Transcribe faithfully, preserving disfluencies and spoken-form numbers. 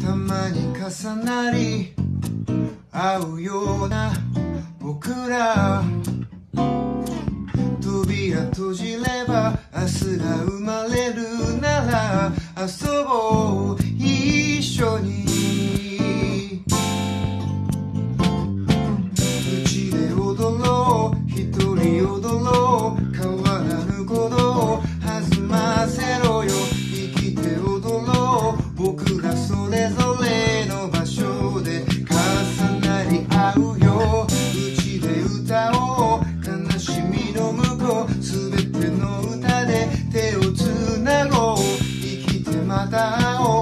たまに重なり合うような僕ら、扉閉じれば明日が生まれるなら遊ぼう一緒に。うちで踊ろう一人踊ろう変わらぬことを弾ませろよ。生きて踊ろう僕らそれぞれの場所で重なり合うよ。うちで歌おう悲しみの向こうすべての歌で手をつなごう。生きてまた会おう。